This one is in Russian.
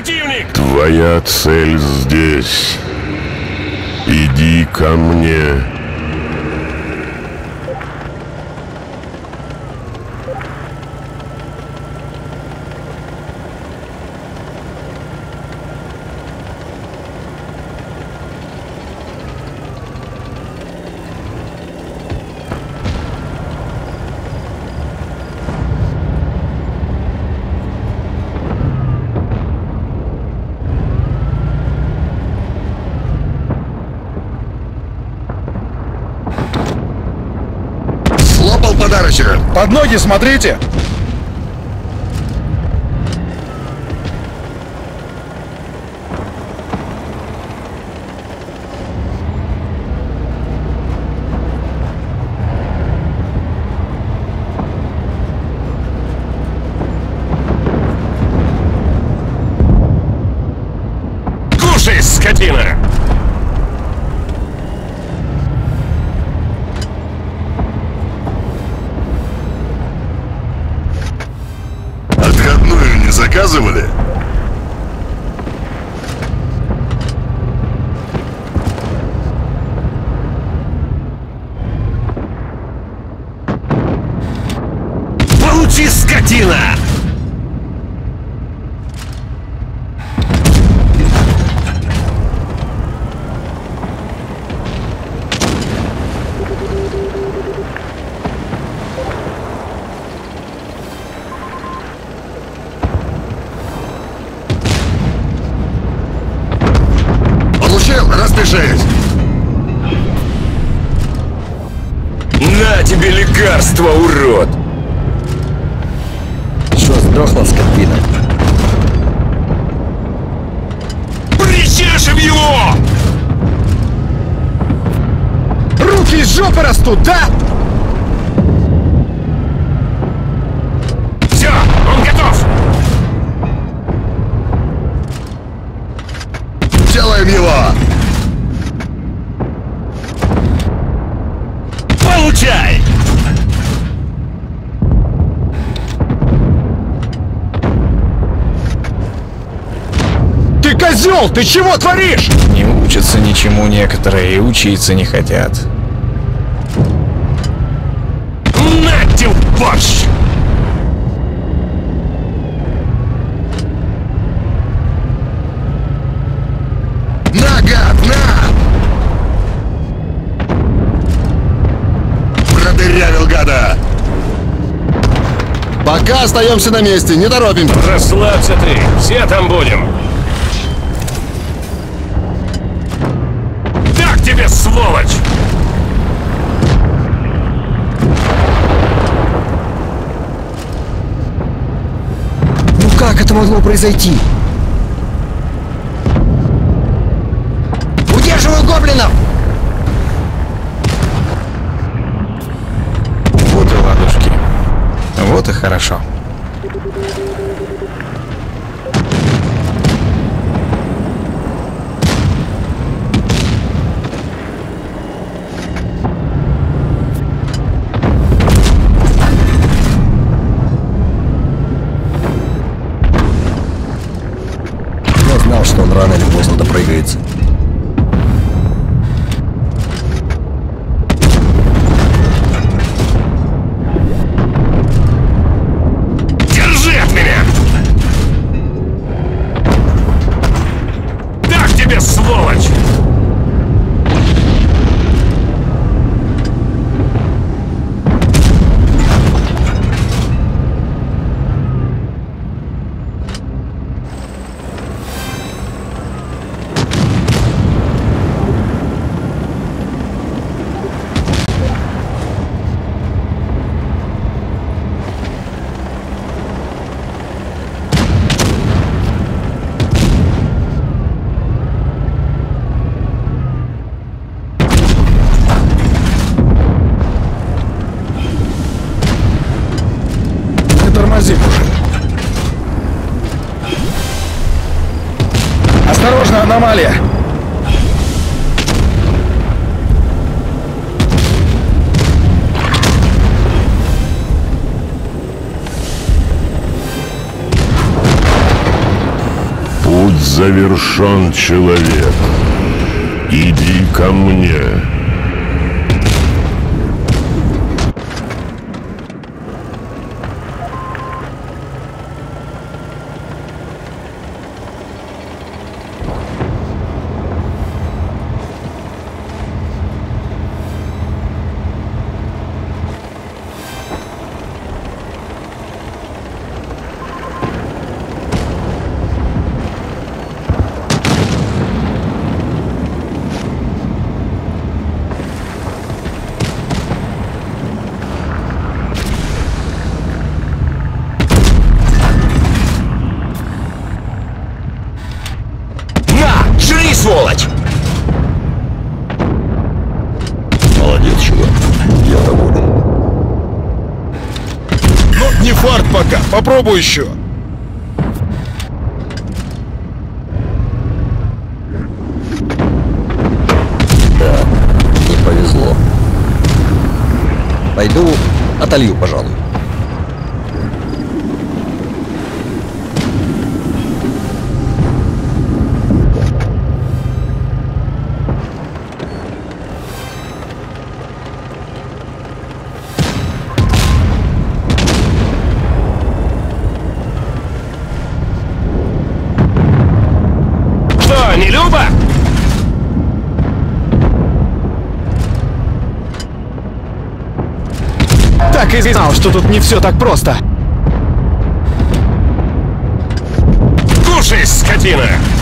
противник! Твоя цель здесь. Иди ко мне. Подарочек. Под ноги смотрите! Кушай, скотина! Отходную не заказывали? Получи, скотина! Распишись! На тебе лекарство, урод! Что, сдохла скотина? Причешем его! Руки из жопы растут, да? Все, он готов! Делаем его! Получай! Ты козел! Ты чего творишь? Не учатся ничему некоторые и учиться не хотят. Нате, борщ! На, гад, на! Продырявил гада! Пока остаемся на месте, не торопимся. Расслабься ты, все там будем. Так тебе, сволочь! Ну как это могло произойти? Удерживаю гоблинов! Вот и ладушки. Вот и хорошо. Я знал, что он рано или поздно допрыгается. Держи от меня! Так тебе, сволочь! Тормози, мужик. Осторожно, аномалия! завершен, человек. Иди ко мне. Сволочь! Молодец, чувак. Я доволен. Ну, не фарт пока. Попробуй еще. Да, не повезло. Пойду отолью, пожалуй. Что, не Люба? Так и знал, что тут не все так просто. Кушай, скотина!